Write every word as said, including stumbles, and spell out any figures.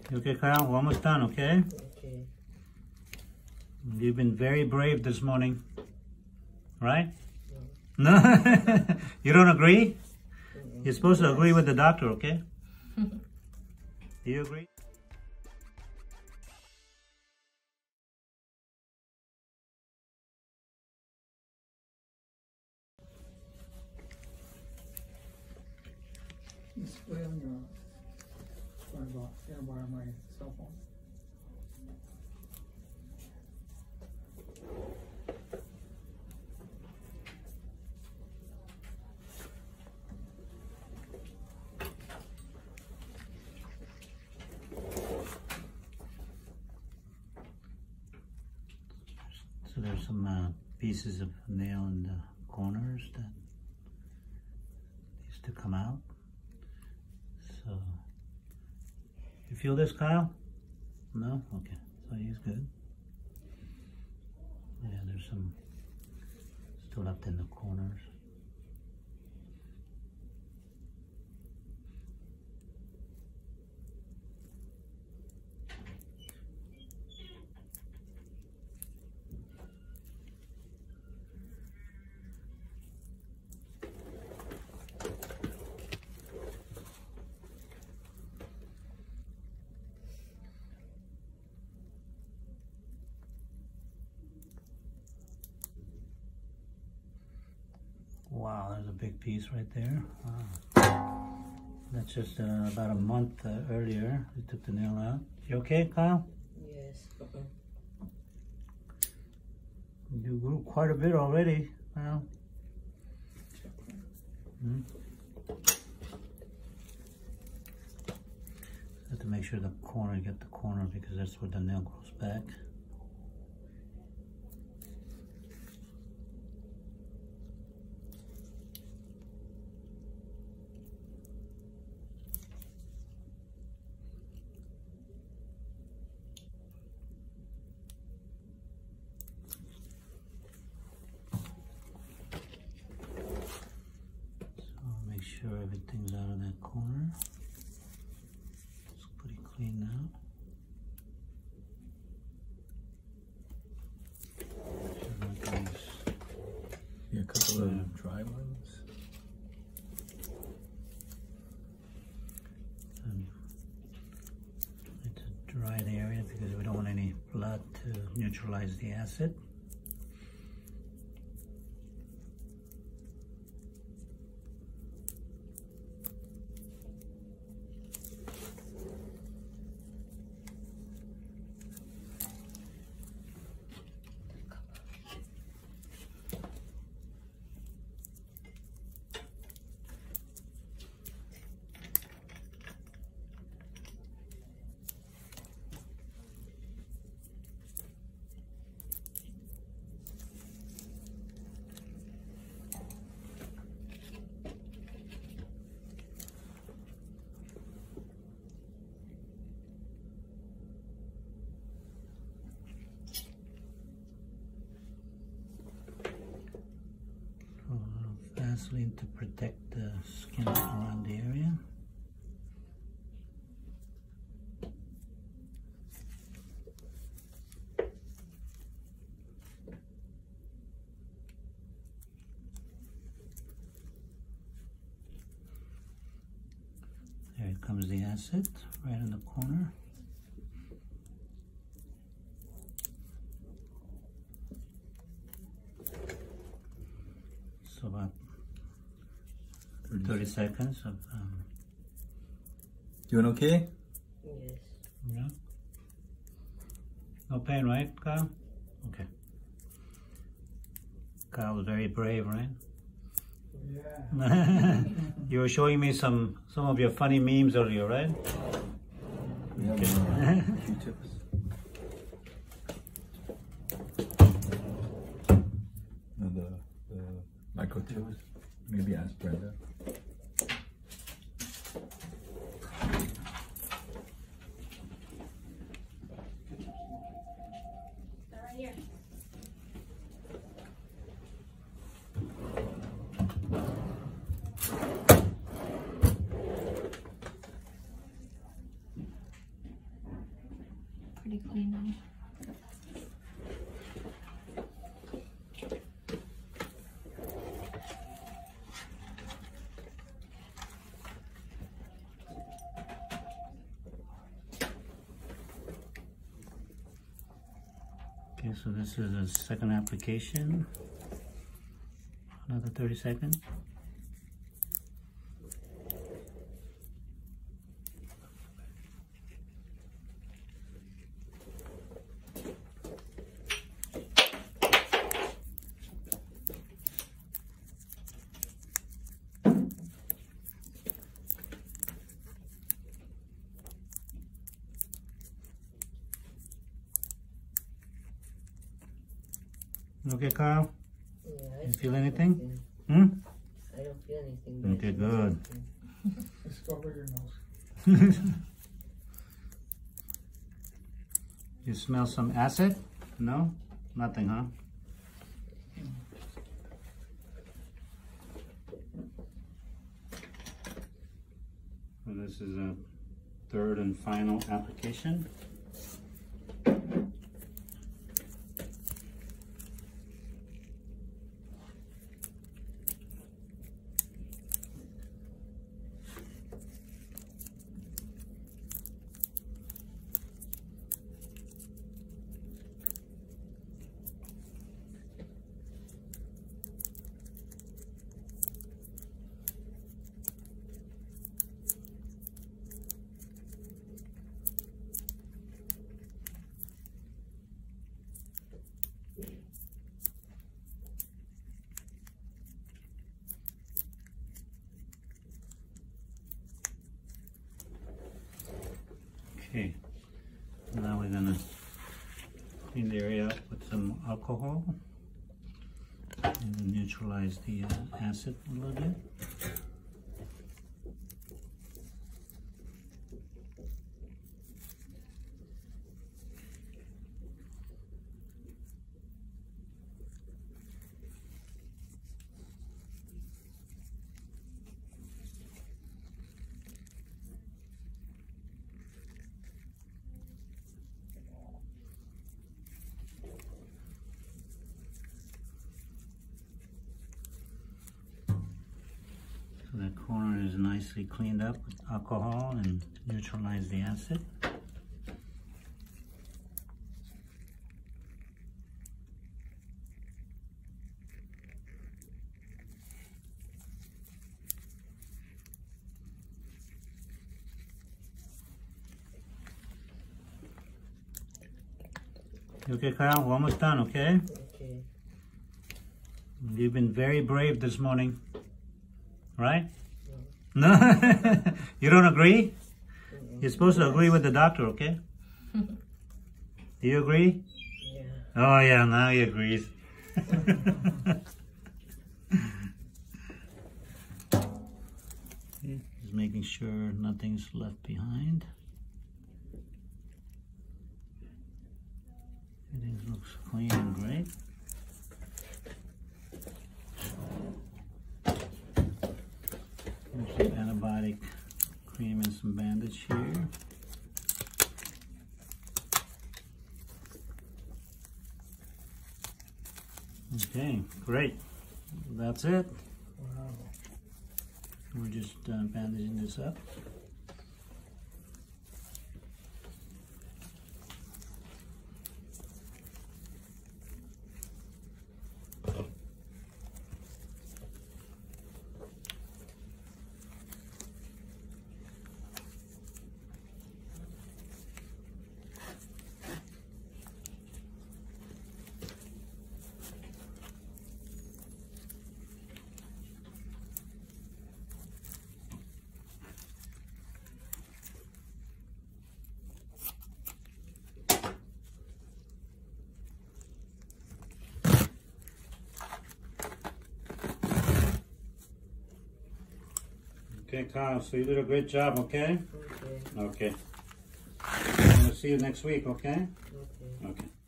You okay, Kyle? We're almost done, okay? Okay. You've been very brave this morning, right? No? No? You don't agree? You're supposed to agree with the doctor, okay? Do you agree? Display on your. Sorry about, gonna borrow my cell phone. So there's some uh, pieces of nail in the corners that needs to come out. So, you feel this, Kyle? No? Okay, so he's good. Yeah, there's some still left in the corners. Wow, there's a big piece right there. Wow. That's just uh, about a month uh, earlier. We took the nail out. You okay, Kyle? Yes. Uh-uh. You grew quite a bit already, Kyle. Hmm? Have to make sure the corner, you get the corner because that's where the nail grows back. Make sure everything's out of that corner. It's pretty clean now. Yeah, a couple of dry ones. And it's a dried area because we don't want any blood to neutralize the acid. Vaseline to protect the skin around the area. There comes the acid right in the corner. So about thirty seconds of um, Doing okay? Yes. yeah. No pain, right, Kyle? Okay. Kyle was very brave, right? Yeah. You were showing me some some of your funny memes earlier, right? We have uh, Q-tips. No, the, the microtips. Maybe ask Brenda. Right here. pretty clean now. Okay, so this is a second application. Another thirty seconds. Okay, Carl? Yeah, I You see feel anything? something. Hmm? I don't feel anything. but I Okay, see good. something. Just cover your nose. You smell some acid? No? Nothing, huh? So this is a third and final application. Okay, now we're gonna clean the area up with some alcohol and then neutralize the uh, acid a little bit. So that corner is nicely cleaned up with alcohol and neutralize the acid. Okay, Kyle, we're almost done, okay? Okay. You've been very brave this morning, right? No. No? You don't agree? Mm-mm. You're supposed to agree with the doctor, okay? Do you agree? Yeah. Oh yeah, now he agrees. Okay, just making sure nothing's left behind. Everything looks clean and great. There's some antibiotic cream and some bandage here. Okay, great. That's it. Wow. We're just uh, bandaging this up. Okay, Kyle, so you did a great job, okay? Okay. Okay. I'm gonna see you next week, okay? Okay. Okay.